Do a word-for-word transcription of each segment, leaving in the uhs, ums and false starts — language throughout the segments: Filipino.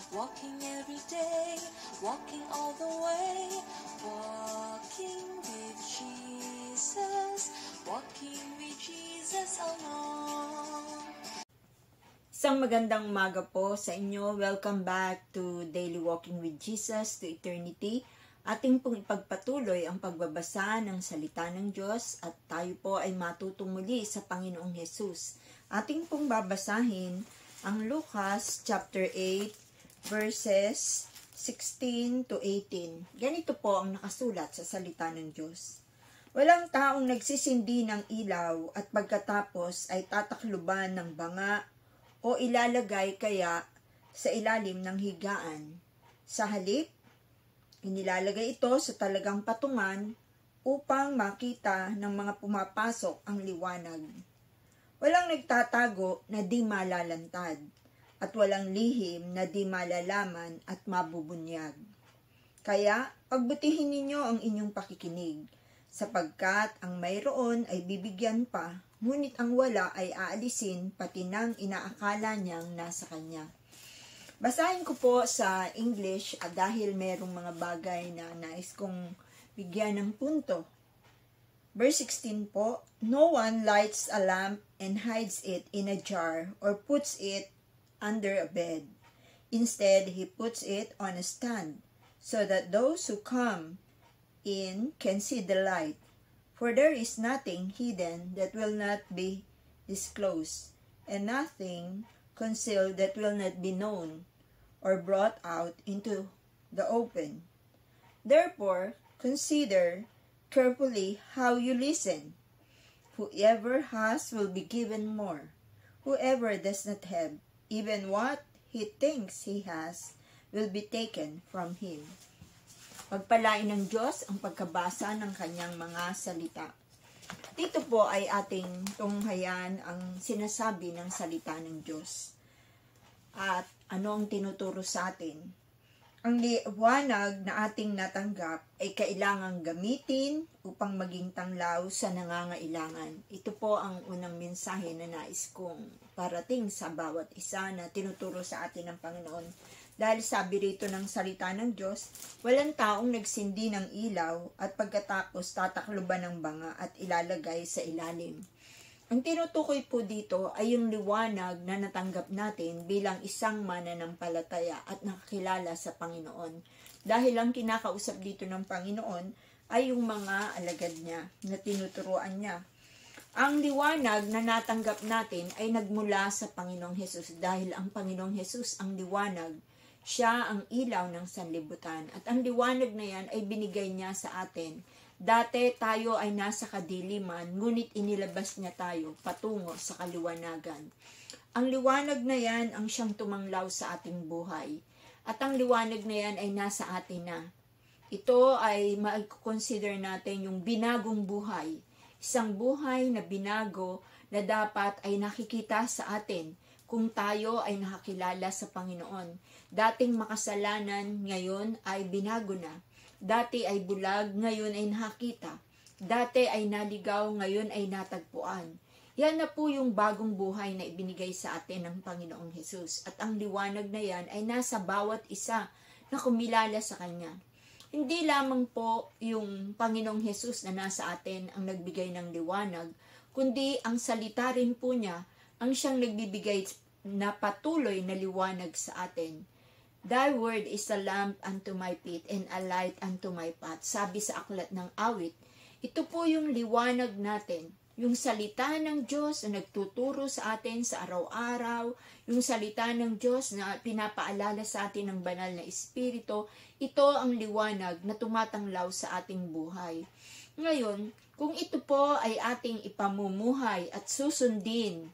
walking every day, walking all the way, walking with Jesus, walking with Jesus alone. Isang magandang umaga po sa inyo. Welcome back to Daily Walking with Jesus to Eternity. Ating pong ipagpatuloy ang pagbabasa ng salita ng Diyos at tayo po ay matutong muli sa Panginoong Hesus. Ating pong babasahin ang Lucas chapter eight verses sixteen to eighteen. Ganito po ang nakasulat sa salita ng Diyos. Walang taong nagsisindi ng ilaw at pagkatapos ay tatakluban ng banga o ilalagay kaya sa ilalim ng higaan. Sa halip, inilalagay ito sa talagang patungan upang makita ng mga pumapasok ang liwanag. Walang nagtatago na di malalantad at walang lihim na di malalaman at mabubunyag. Kaya, pagbutihin ninyo ang inyong pakikinig, sapagkat ang mayroon ay bibigyan pa, ngunit ang wala ay aalisin pati nang inaakala niyang nasa kanya. Basahin ko po sa English at dahil merong mga bagay na nais kong bigyan ng punto. Verse sixteen po, no one lights a lamp and hides it in a jar or puts it under a bed. Instead, he puts it on a stand so that those who come in can see the light. For there is nothing hidden that will not be disclosed, and nothing concealed that will not be known or brought out into the open. Therefore, consider carefully how you listen. Whoever has will be given more. Whoever does not have, even what he thinks he has, will be taken from him. Pagpalain ng Diyos ang pagkabasa ng kanyang mga salita. Dito po ay ating tunghayan ang sinasabi ng salita ng Diyos. At ano ang tinuturo sa atin? Ang liwanag na ating natanggap ay kailangang gamitin upang maging tanglaw sa nangangailangan. Ito po ang unang mensahe na nais kong parating sa bawat isa na tinuturo sa atin ng Panginoon. Dahil sabi rito ng salita ng Diyos, walang taong nagsindi ng ilaw at pagkatapos tatakluban ng banga at ilalagay sa ilalim. Ang tinutukoy po dito ay yung liwanag na natanggap natin bilang isang mananampalataya at nakakilala sa Panginoon. Dahil ang kinakausap dito ng Panginoon ay yung mga alagad niya na tinuturuan niya. Ang liwanag na natanggap natin ay nagmula sa Panginoong Hesus dahil ang Panginoong Hesus ang liwanag. Siya ang ilaw ng sanlibutan at ang liwanag na yan ay binigay niya sa atin. Dati tayo ay nasa kadiliman, ngunit inilabas niya tayo patungo sa kaliwanagan. Ang liwanag na yan ang siyang tumanglaw sa ating buhay. At ang liwanag na yan ay nasa atin na. Ito ay ma-consider natin yung binagong buhay. Isang buhay na binago na dapat ay nakikita sa atin kung tayo ay nakakilala sa Panginoon. Dating makasalanan, ngayon ay binago na. Dati ay bulag, ngayon ay nakakita. Dati ay naligaw, ngayon ay natagpuan. Yan na po yung bagong buhay na ibinigay sa atin ng Panginoong Hesus. At ang liwanag na yan ay nasa bawat isa na kumilala sa Kanya. Hindi lamang po yung Panginoong Hesus na nasa atin ang nagbigay ng liwanag, kundi ang salita rin po niya ang siyang nagbibigay na patuloy na liwanag sa atin. Thy word is a lamp unto my feet and a light unto my path. Sabi sa aklat ng awit, ito po yung liwanag natin. Yung salita ng Diyos na nagtuturo sa atin sa araw-araw, yung salita ng Diyos na pinapaalala sa atin ng banal na Espiritu, ito ang liwanag na tumatanglaw sa ating buhay. Ngayon, kung ito po ay ating ipamumuhay at susundin,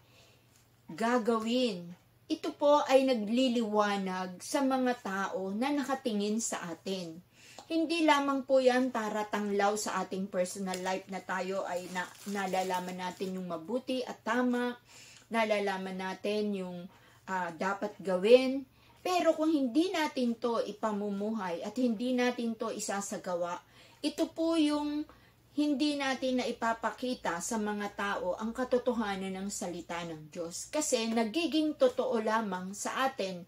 gagawin, ito po ay nagliliwanag sa mga tao na nakatingin sa atin. Hindi lamang po yan para tanglaw sa ating personal life na tayo ay na, nalalaman natin yung mabuti at tama, nalalaman natin yung uh, dapat gawin. Pero kung hindi natin to ipamumuhay at hindi natin to isasagawa, ito po yung hindi natin na ipapakita sa mga tao ang katotohanan ng salita ng Diyos. Kasi nagiging totoo lamang sa atin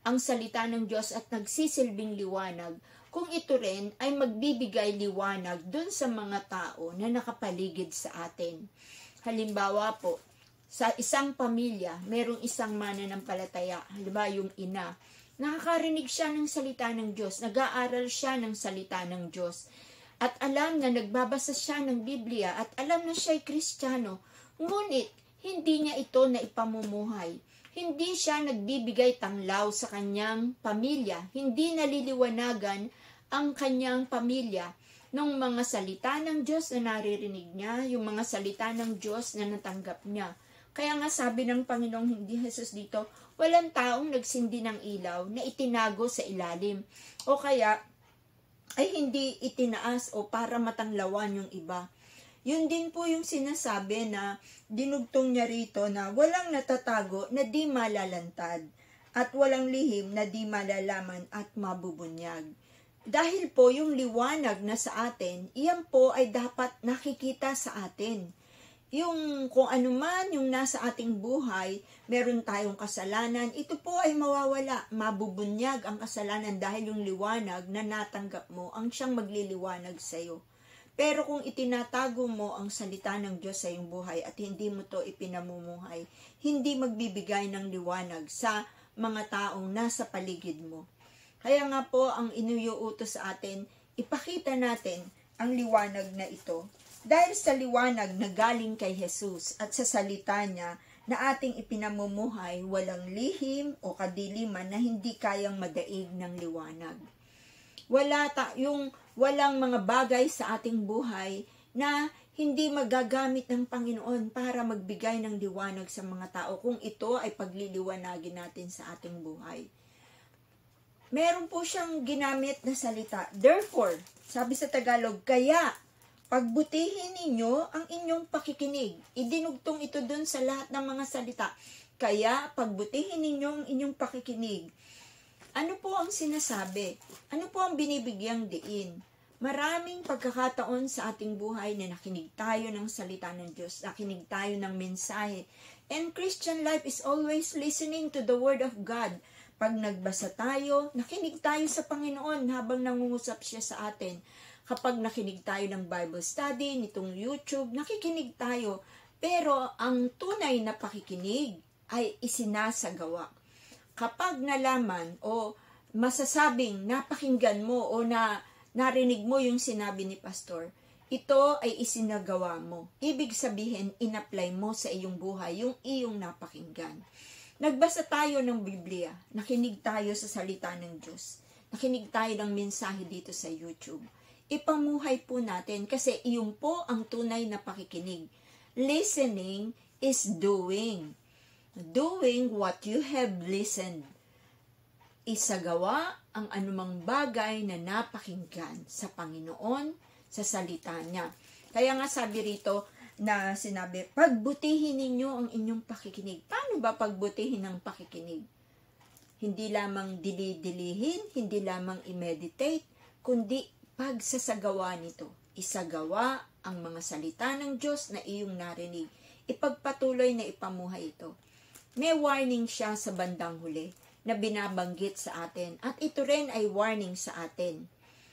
ang salita ng Diyos at nagsisilbing liwanag, kung ito rin ay magbibigay liwanag dun sa mga tao na nakapaligid sa atin. Halimbawa po, sa isang pamilya, merong isang mananampalataya, halimbawa yung ina, nakakarinig siya ng salita ng Diyos, nag-aaral siya ng salita ng Diyos, at alam na nagbabasa siya ng Biblia, at alam na siya'y Kristiyano, ngunit hindi niya ito na ipamumuhay. Hindi siya nagbibigay tanglaw sa kanyang pamilya, hindi naliliwanagan ang kanyang pamilya ng mga salita ng Diyos na naririnig niya, yung mga salita ng Diyos na natanggap niya. Kaya nga sabi ng Panginoong hindi Jesus dito, walang taong nagsindi ng ilaw na itinago sa ilalim. O kaya ay hindi itinaas o para matanglawan yung iba. Yun din po yung sinasabi na dinugtong niya rito na walang natatago na di malalantad at walang lihim na di malalaman at mabubunyag. Dahil po yung liwanag na sa atin, iyan po ay dapat nakikita sa atin. Yung kung ano man yung nasa ating buhay, meron tayong kasalanan, ito po ay mawawala, mabubunyag ang kasalanan dahil yung liwanag na natanggap mo ang siyang magliliwanag sa iyo. Pero kung itinatago mo ang salita ng Diyos sa iyong buhay at hindi mo to ipinamumuhay, hindi magbibigay ng liwanag sa mga taong nasa paligid mo. Kaya nga po ang inuutos sa atin, ipakita natin ang liwanag na ito. Dahil sa liwanag na galing kay Jesus at sa salita niya na ating ipinamumuhay, walang lihim o kadiliman na hindi kayang madaig ng liwanag. Wala ta, yung walang mga bagay sa ating buhay na hindi magagamit ng Panginoon para magbigay ng liwanag sa mga tao kung ito ay pagliliwanagin natin sa ating buhay. Meron po siyang ginamit na salita. Therefore, sabi sa Tagalog, kaya pagbutihin ninyo ang inyong pakikinig. Idinugtong ito dun sa lahat ng mga salita. Kaya pagbutihin ninyo ang inyong pakikinig. Ano po ang sinasabi? Ano po ang binibigyang diin? Maraming pagkakataon sa ating buhay na nakinig tayo ng salita ng Diyos, nakinig tayo ng mensahe. And Christian life is always listening to the Word of God. Pag nagbasa tayo, nakinig tayo sa Panginoon habang nangungusap siya sa atin. Kapag nakinig tayo ng Bible study, nitong YouTube, nakikinig tayo. Pero ang tunay na pakikinig ay isinasagawa. Kapag nalaman o masasabing napakinggan mo o na narinig mo yung sinabi ni Pastor, ito ay isinagawa mo. Ibig sabihin, in-apply mo sa iyong buhay yung iyong napakinggan. Nagbasa tayo ng Biblia, nakinig tayo sa salita ng Diyos, nakinig tayo ng mensahe dito sa YouTube. Ipamuhay po natin kasi iyon po ang tunay na pakikinig. Listening is doing. Doing what you have listened. Isagawa ang anumang bagay na napakinggan sa Panginoon, sa salita niya. Kaya nga sabi rito na sinabi, pagbutihin ninyo ang inyong pakikinig. Paano ba pagbutihin ang pakikinig? Hindi lamang dili-dilihin, hindi lamang i-meditate, kundi pagsasagawa nito. Isagawa ang mga salita ng Diyos na iyong narinig. Ipagpatuloy na ipamuhay ito. May warning siya sa bandang huli na binabanggit sa atin. At ito rin ay warning sa atin.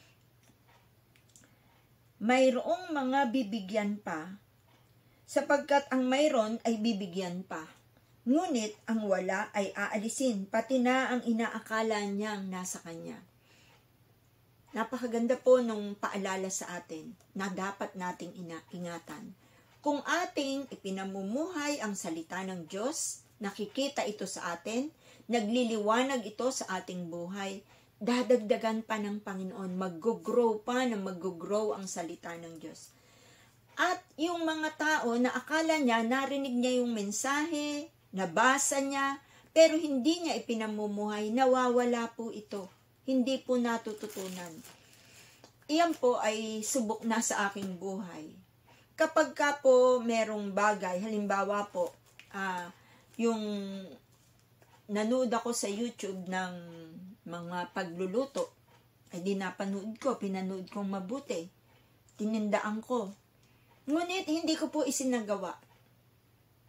Mayroong mga bibigyan pa, sapagkat ang mayroon ay bibigyan pa. Ngunit ang wala ay aalisin, pati na ang inaakala niyang nasa kanya. Napakaganda po nung paalala sa atin na dapat nating ingatan. Kung ating ipinamumuhay ang salita ng Diyos, nakikita ito sa atin, nagliliwanag ito sa ating buhay, dadagdagan pa ng Panginoon, mag-grow pa na mag-grow ang salita ng Diyos. At yung mga tao na akala niya, narinig niya yung mensahe, nabasa niya, pero hindi niya ipinamumuhay, nawawala po ito. Hindi po natututunan. Iyan po ay subok na sa aking buhay. Kapag ka po merong bagay, halimbawa po, ah, yung nanood ako sa YouTube ng mga pagluluto, ay di napanood ko, pinanood kong mabuti. Tinindaan ko. Ngunit hindi ko po isinagawa.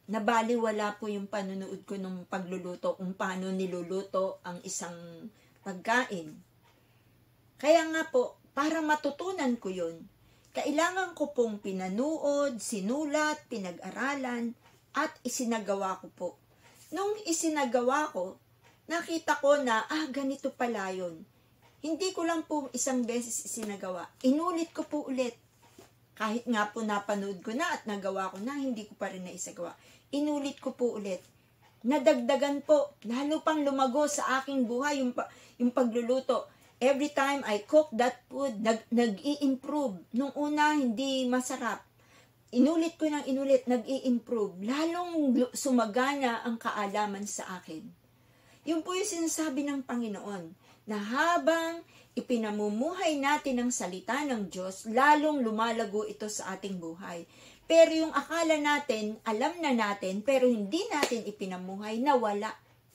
nabaliwala po yung panunood ko ng pagluluto, kung paano niluluto ang isang pagkain. Kaya nga po, para matutunan ko yun, kailangan ko pong pinanood, sinulat, pinag-aralan, at isinagawa ko po. Nung isinagawa ko, nakita ko na, ah, ganito pala yun. Hindi ko lang po isang beses isinagawa. Inulit ko po ulit. Kahit nga po napanood ko na at nagawa ko na, hindi ko pa rin naisagawa. Inulit ko po ulit. Nadagdagan po, lalo pang lumago sa aking buhay yung, yung pagluluto. Every time I cook that food, nag, nag-i-improve. Nung una, hindi masarap. Inulit ko ng inulit, nag-i-improve. Lalong sumagana ang kaalaman sa akin. Yun po yung sinasabi ng Panginoon, na habang ipinamumuhay natin ang salita ng Diyos, lalong lumalago ito sa ating buhay. Pero yung akala natin, alam na natin, pero hindi natin ipinamuhay, nawala.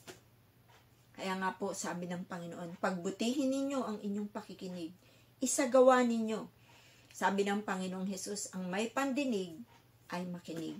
Kaya nga po, sabi ng Panginoon, pagbutihin ninyo ang inyong pakikinig, isagawa ninyo. Sabi ng Panginoong Hesus, ang may pandinig ay makinig.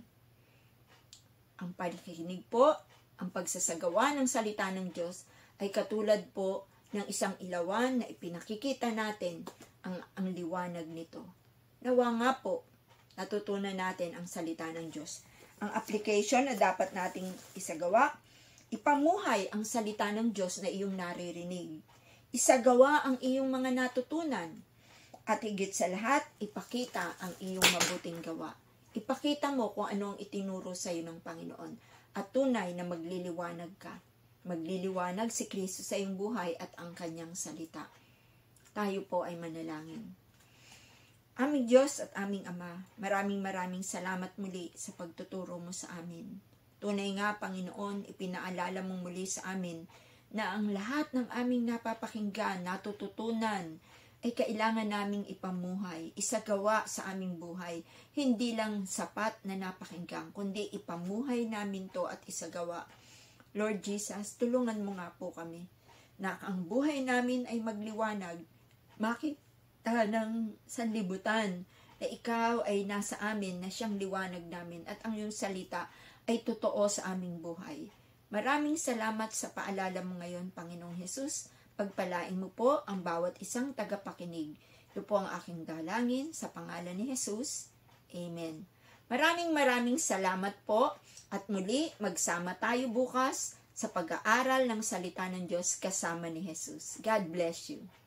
Ang pakikinig po, ang pagsasagawa ng salita ng Diyos, ay katulad po ng isang ilawan na ipinakikita natin ang, ang liwanag nito. Nawa nga po, natutunan natin ang salita ng Diyos. Ang application na dapat nating isagawa, ipamuhay ang salita ng Diyos na iyong naririnig. Isagawa ang iyong mga natutunan. At higit sa lahat, ipakita ang iyong mabuting gawa. Ipakita mo kung ano ang itinuro sa iyo ng Panginoon. At tunay na magliliwanag ka. Magliliwanag si Kristo sa iyong buhay at ang kanyang salita. Tayo po ay manalangin. Aming Diyos at aming Ama, maraming maraming salamat muli sa pagtuturo mo sa amin. Tunay nga, Panginoon, ipinaalala mong muli sa amin na ang lahat ng aming napapakinggan, natututunan, ay kailangan naming ipamuhay, isagawa sa aming buhay. Hindi lang sapat na napakinggan, kundi ipamuhay namin to at isagawa. Lord Jesus, tulungan mo nga po kami na ang buhay namin ay magliwanag, makita ng sanlibutan na ikaw ay nasa amin, na siyang liwanag namin at ang iyong salita ay totoo sa aming buhay. Maraming salamat sa paalala mo ngayon, Panginoong Hesus. Pagpalain mo po ang bawat isang tagapakinig. Ito po ang aking dalangin sa pangalan ni Jesus. Amen. Maraming maraming salamat po at muli magsama tayo bukas sa pag-aaral ng salita ng Diyos kasama ni Jesus. God bless you.